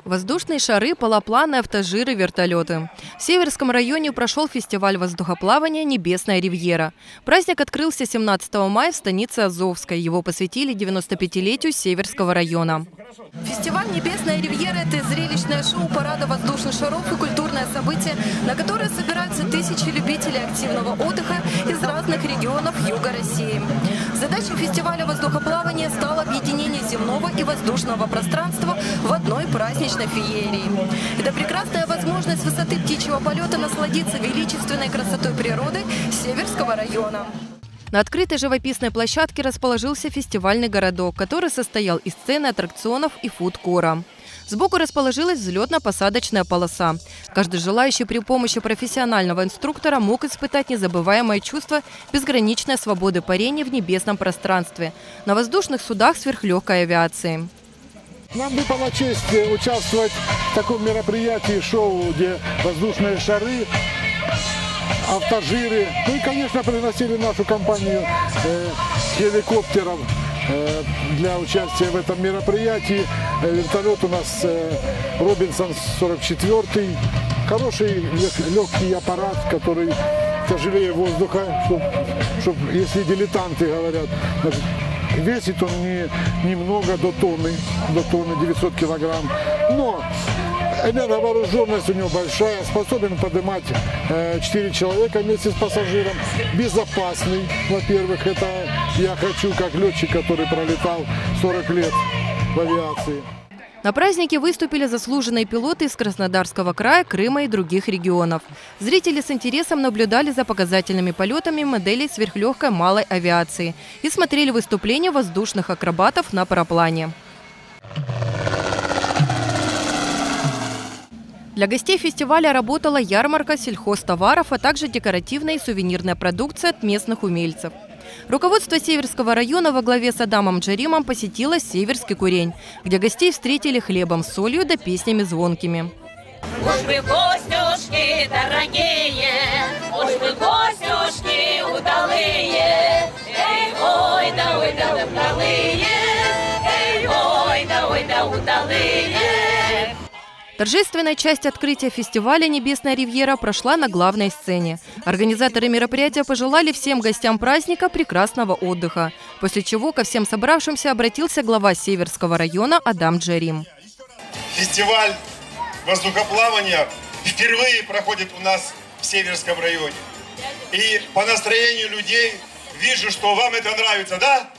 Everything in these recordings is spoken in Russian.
Воздушные шары, полопланы, автожиры, вертолеты. В Северском районе прошел фестиваль воздухоплавания «Небесная ривьера». Праздник открылся 17 мая в станице Азовской. Его посвятили 95-летию Северского района. Фестиваль «Небесная ривьера» – это зрелищное шоу парада воздушных шаров и культурное событие, на которое собираются тысячи любителей активного отдыха из разных регионов юга России. Задачей фестиваля воздухоплавания стало объединение земного и воздушного пространства в одной праздничной феерии. Это прекрасная возможность с высоты птичьего полета насладиться величественной красотой природы Северского района. На открытой живописной площадке расположился фестивальный городок, который состоял из сцены аттракционов и фудкора. Сбоку расположилась взлетно-посадочная полоса. Каждый желающий при помощи профессионального инструктора мог испытать незабываемое чувство безграничной свободы парения в небесном пространстве на воздушных судах сверхлегкой авиации. Нам выпала честь участвовать в таком мероприятии, шоу, где воздушные шары, автожиры. Ну и, конечно, пригласили нашу компанию геликоптеров для участия в этом мероприятии. Вертолет у нас Робинсон 44-й. Хороший легкий аппарат, который тяжелее воздуха, чтобы, если дилетанты говорят, весит он немного до тонны 900 килограмм. Но энерговооруженность у него большая, способен поднимать 4 человека вместе с пассажиром. Безопасный, во-первых, это я хочу как летчик, который пролетал 40 лет в авиации. На празднике выступили заслуженные пилоты из Краснодарского края, Крыма и других регионов. Зрители с интересом наблюдали за показательными полетами моделей сверхлегкой малой авиации и смотрели выступления воздушных акробатов на параплане. Для гостей фестиваля работала ярмарка сельхозтоваров, а также декоративная и сувенирная продукция от местных умельцев. Руководство Северского района во главе с Адамом Джаримом посетило Северский Курень, где гостей встретили хлебом с солью да песнями звонкими. Уж вы гостюшки дорогие, уж вы гостюшки удалые, эй, ой, да удалые, эй, ой, да удалые. Торжественная часть открытия фестиваля «Небесная ривьера» прошла на главной сцене. Организаторы мероприятия пожелали всем гостям праздника прекрасного отдыха, после чего ко всем собравшимся обратился глава Северского района Адам Джарим. Фестиваль воздухоплавания впервые проходит у нас в Северском районе. И по настроению людей вижу, что вам это нравится, да?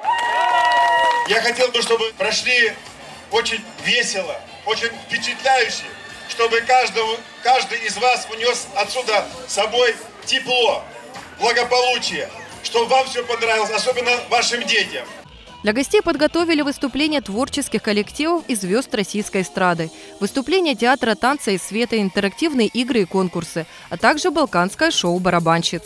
Я хотел бы, чтобы прошли очень весело, очень впечатляюще, чтобы каждый из вас унес отсюда с собой тепло, благополучие, чтобы вам все понравилось, особенно вашим детям. Для гостей подготовили выступления творческих коллективов и звезд российской эстрады, выступления театра танца и света, интерактивные игры и конкурсы, а также балканское шоу барабанщиц.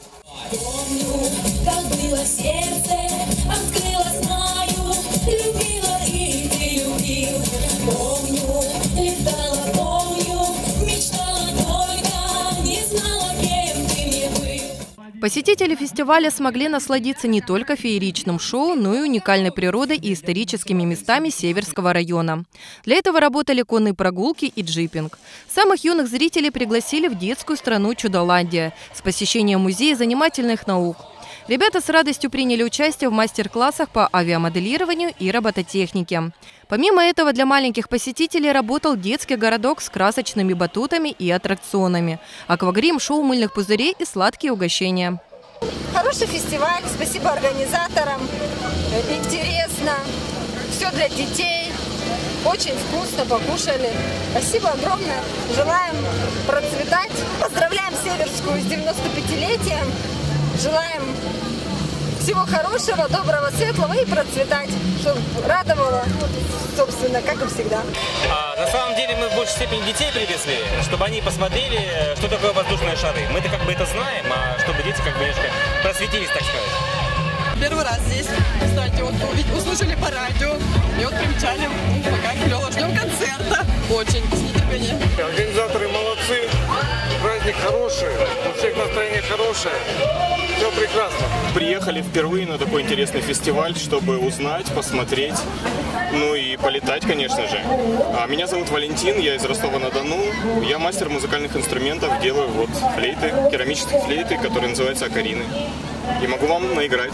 Посетители фестиваля смогли насладиться не только фееричным шоу, но и уникальной природой и историческими местами Северского района. Для этого работали конные прогулки и джипинг. Самых юных зрителей пригласили в детскую страну Чудоландия с посещением музея занимательных наук. Ребята с радостью приняли участие в мастер-классах по авиамоделированию и робототехнике. Помимо этого, для маленьких посетителей работал детский городок с красочными батутами и аттракционами, аквагрим, шоу мыльных пузырей и сладкие угощения. Хороший фестиваль, спасибо организаторам, интересно, все для детей, очень вкусно покушали. Спасибо огромное, желаем процветать, поздравляем Северскую с 95-летием, желаем всего хорошего, доброго, светлого и процветать, чтобы радовало, собственно, как и всегда. На самом деле мы в большей степени детей привезли, чтобы они посмотрели, что такое воздушные шары. Мы-то как бы это знаем, а чтобы дети как бы немножко просветились, так сказать. Первый раз здесь, кстати, вот услышали по радио, и вот примчали, пока клево, ждем концерта, очень, с нетерпением. Организаторы молодцы, праздник хороший, у всех настроение хорошая, все прекрасно. Приехали впервые на такой интересный фестиваль, чтобы узнать, посмотреть, ну и полетать, конечно же. Меня зовут Валентин, я из Ростова-на-Дону. Я мастер музыкальных инструментов, делаю вот флейты, керамические флейты, которые называются окарины. И могу вам наиграть.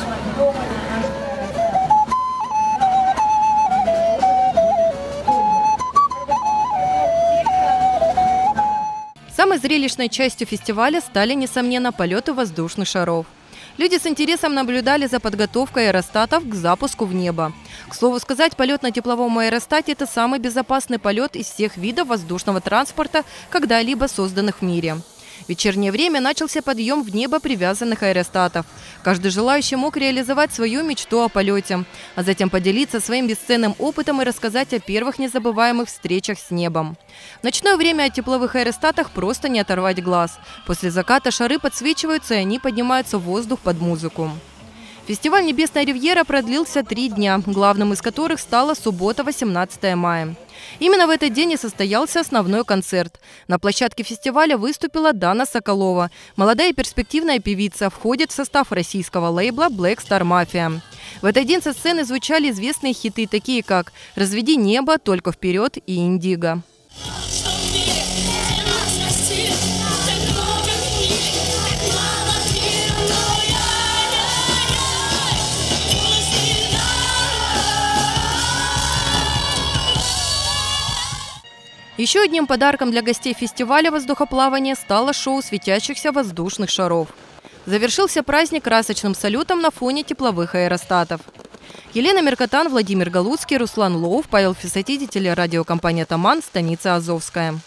Самой зрелищной частью фестиваля стали, несомненно, полеты воздушных шаров. Люди с интересом наблюдали за подготовкой аэростатов к запуску в небо. К слову сказать, полет на тепловом аэростате – это самый безопасный полет из всех видов воздушного транспорта, когда-либо созданных в мире. В вечернее время начался подъем в небо привязанных аэростатов. Каждый желающий мог реализовать свою мечту о полете, а затем поделиться своим бесценным опытом и рассказать о первых незабываемых встречах с небом. В ночное время от тепловых аэростатах просто не оторвать глаз. После заката шары подсвечиваются, и они поднимаются в воздух под музыку. Фестиваль «Небесная ривьера» продлился 3 дня, главным из которых стала суббота, 18 мая. Именно в этот день и состоялся основной концерт. На площадке фестиваля выступила Дана Соколова. Молодая и перспективная певица, входит в состав российского лейбла Black Star Mafia. В этот день со сцены звучали известные хиты, такие как «Разведи небо», «Только вперед» и «Индиго». Еще одним подарком для гостей фестиваля воздухоплавания стало шоу светящихся воздушных шаров. Завершился праздник красочным салютом на фоне тепловых аэростатов. Елена Меркатан, Владимир Галуцкий, Руслан Лоув, Павел Фисатиди, телерадиокомпания «Таман», станица Азовская.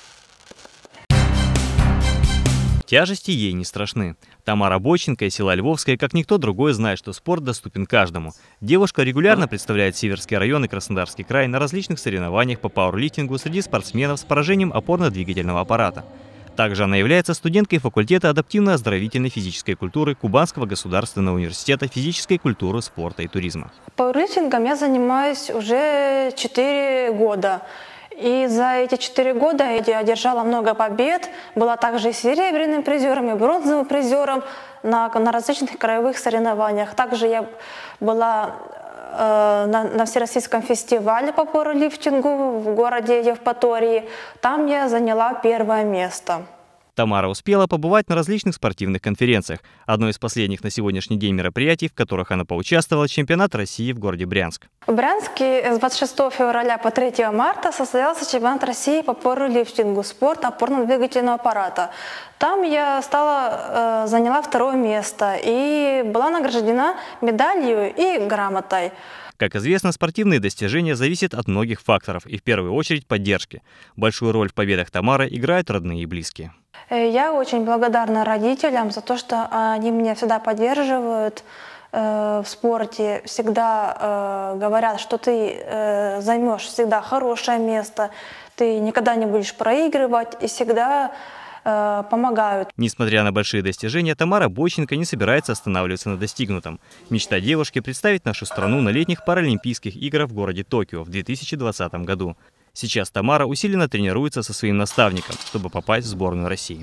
Тяжести ей не страшны. Тамара Бойченко из села Львовское, как никто другой, знает, что спорт доступен каждому. Девушка регулярно представляет Северский район и Краснодарский край на различных соревнованиях по пауэрлифтингу среди спортсменов с поражением опорно-двигательного аппарата. Также она является студенткой факультета адаптивно-оздоровительной физической культуры Кубанского государственного университета физической культуры, спорта и туризма. Пауэрлифтингом я занимаюсь уже 4 года. И за эти 4 года я одержала много побед, была также и серебряным призером, и бронзовым призером на различных краевых соревнованиях. Также я была на Всероссийском фестивале по пауэрлифтингу в городе Евпатории. Там я заняла 1-е место. Тамара успела побывать на различных спортивных конференциях. Одно из последних на сегодняшний день мероприятий, в которых она поучаствовала, чемпионат России в городе Брянск. В Брянске с 26 февраля по 3 марта состоялся чемпионат России по пауэрлифтингу, спорт опорно-двигательного аппарата. Там я заняла 2-е место и была награждена медалью и грамотой. Как известно, спортивные достижения зависят от многих факторов и в первую очередь поддержки. Большую роль в победах Тамары играют родные и близкие. Я очень благодарна родителям за то, что они меня всегда поддерживают в спорте, всегда говорят, что ты займешь всегда хорошее место, ты никогда не будешь проигрывать и всегда помогают. Несмотря на большие достижения, Тамара Бойченко не собирается останавливаться на достигнутом. Мечта девушки – представить нашу страну на летних паралимпийских играх в городе Токио в 2020 году. Сейчас Тамара усиленно тренируется со своим наставником, чтобы попасть в сборную России.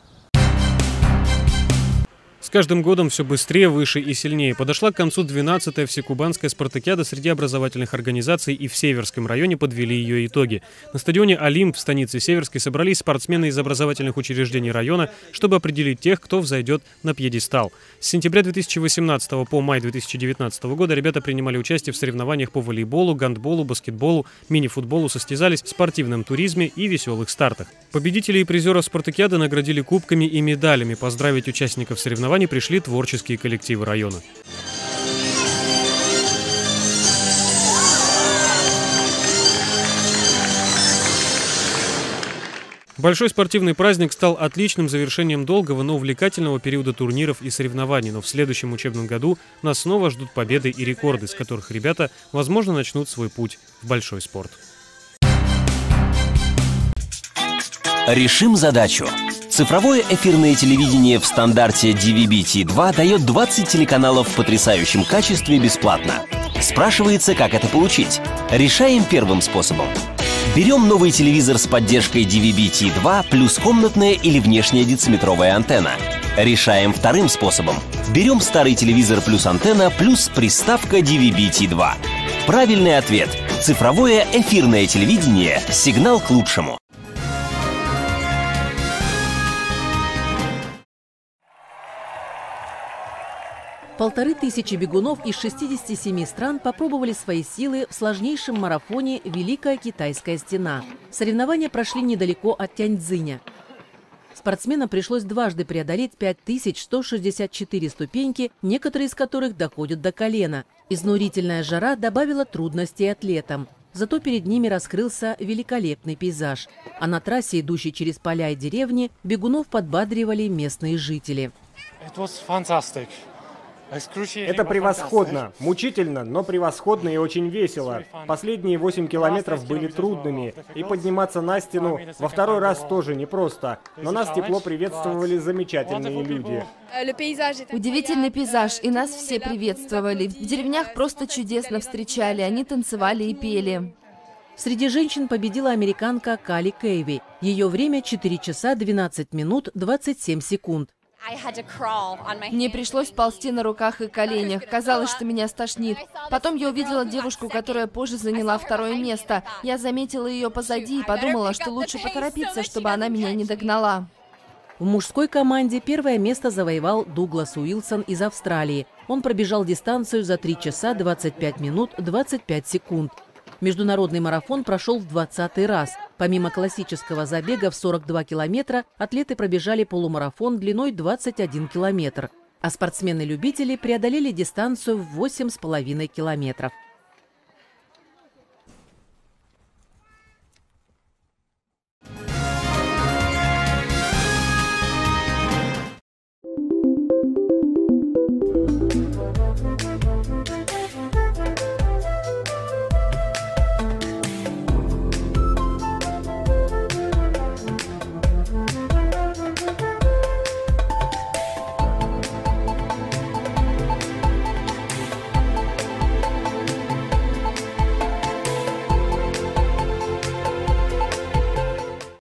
С каждым годом все быстрее, выше и сильнее. Подошла к концу 12-я всекубанская спартакиада среди образовательных организаций, и в Северском районе подвели ее итоги. На стадионе «Олимп» в станице Северской собрались спортсмены из образовательных учреждений района, чтобы определить тех, кто взойдет на пьедестал. С сентября 2018 по май 2019 года ребята принимали участие в соревнованиях по волейболу, гандболу, баскетболу, мини-футболу, состязались в спортивном туризме и веселых стартах. Победителей и призеров спартакиады наградили кубками и медалями. Поздравить участников соревнований пришли творческие коллективы района. Большой спортивный праздник стал отличным завершением долгого, но увлекательного периода турниров и соревнований. Но в следующем учебном году нас снова ждут победы и рекорды, с которых ребята, возможно, начнут свой путь в большой спорт. Решим задачу. Цифровое эфирное телевидение в стандарте DVB-T2 дает 20 телеканалов в потрясающем качестве бесплатно. Спрашивается, как это получить. Решаем первым способом. Берем новый телевизор с поддержкой DVB-T2 плюс комнатная или внешняя дециметровая антенна. Решаем вторым способом. Берем старый телевизор плюс антенна плюс приставка DVB-T2. Правильный ответ. Цифровое эфирное телевидение. Сигнал к лучшему. Полторы тысячи бегунов из 67 стран попробовали свои силы в сложнейшем марафоне «Великая Китайская стена». Соревнования прошли недалеко от Тяньцзиня. Спортсменам пришлось дважды преодолеть 5164 ступеньки, некоторые из которых доходят до колена. Изнурительная жара добавила трудностей атлетам. Зато перед ними раскрылся великолепный пейзаж. А на трассе, идущей через поля и деревни, бегунов подбадривали местные жители. Это превосходно. Мучительно, но превосходно и очень весело. Последние 8 километров были трудными. И подниматься на стену во второй раз тоже непросто. Но нас тепло приветствовали замечательные люди. Удивительный пейзаж, и нас все приветствовали. В деревнях просто чудесно встречали, они танцевали и пели. Среди женщин победила американка Кали Кейви. Ее время 4 часа 12 минут 27 секунд. Мне пришлось ползти на руках и коленях. Казалось, что меня стошнит. Потом я увидела девушку, которая позже заняла второе место. Я заметила ее позади и подумала, что лучше поторопиться, чтобы она меня не догнала. В мужской команде первое место завоевал Дуглас Уилсон из Австралии. Он пробежал дистанцию за 3 часа 25 минут 25 секунд. Международный марафон прошел в 20-й раз. Помимо классического забега в 42 километра, атлеты пробежали полумарафон длиной 21 километр. А спортсмены-любители преодолели дистанцию в 8,5 километров.